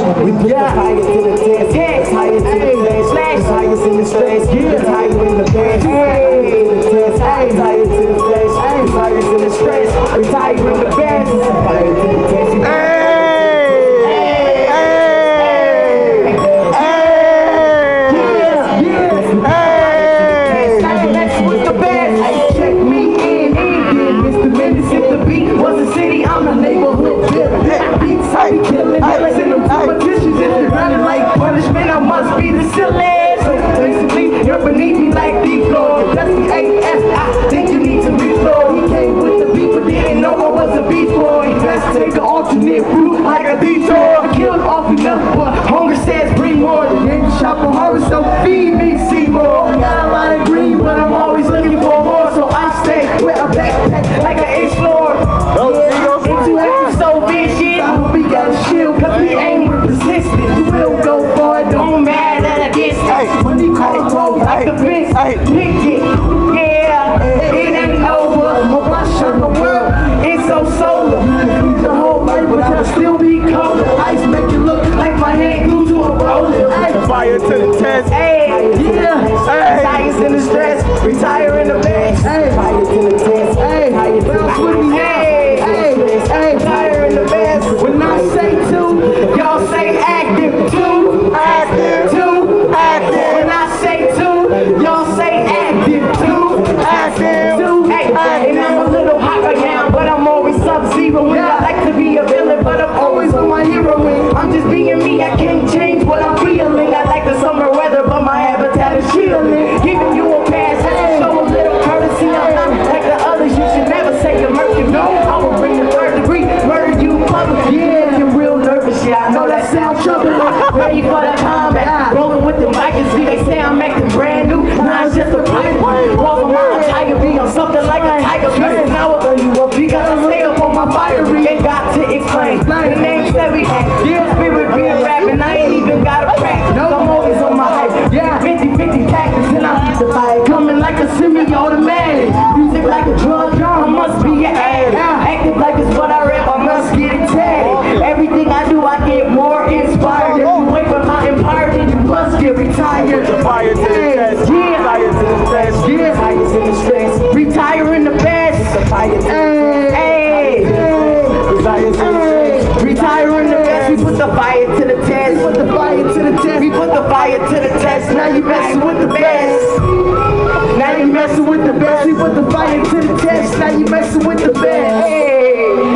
We put the fire to the test. It's higher to the flash. It's highest in the stress. It's higher in the bed. It's higher to the flash. It's highest in the stress. It's higher in the bed. It's higher to the test. Take an alternate route like a detour. Killed off enough, but hunger says bring more. Then shop for harvest, so feed me, see more. Got a lot of green, but I'm always looking for more. So I stay with a backpack like an explorer. Into heavy Soviet shit. I hope we got a shield, cause we ain't persistent. We will go for it, don't matter at a distance. Money called roll like the fence. Pick it, yeah, it ain't over. My watch on the world, it's so solar. But I'll still be cold. Ice make it look like my hand glued to a roller. Fire to the test. Hey, yeah. Science in the stress. Retire in the bed. Hey, fire to the test. Hey, bounce with me. Hey, retire in the bed. When I say two, y'all say active. Two, active. Two, active. When I say two, y'all say active. Two, active. Two, hey, and I'm a little hot right now, but I'm always sub-zero. I like to be a villain, but I'm always on my hero wing. I'm just being me, I can't change what I'm feeling. I like the summer weather, but my habitat is shielding. Giving you a pass, just to show a little courtesy. I'm not like the others, you should never say you're murky. No, I will bring the third degree, murder you public. Yeah, you're real nervous, yeah, I know that sounds troubling. Ready for the combat, rolling with the mic and see they say I'm acting brand new. Nah, it's just a pipe, rolling my tiger be on something like a tiger. Now I'll tell you up, because I stay up on my fire. Ain't got to explain the names that we have. Yeah, spirit being rapping, I ain't even got a crack. No, I'm always on my hype. Yeah, 50-50 cactus and I lead the fight. Coming like a semi-automatic. Music like a drug, I must be an addict. Active like it's what I rap, I must get it tatted. Everything I do, I get more inspired. If you wait for my empire, then you must get retired. Fire to the test. Yeah, fire to the test. Yeah, highest in the stress. Retire in the best. Fire to the retire in the best, we put the fire to the test. We put the fire to the test. We put the fire to the test. Now you messing with the best. Now you messing with the best. We put the fire to the test. Now you messing with the best. Hey.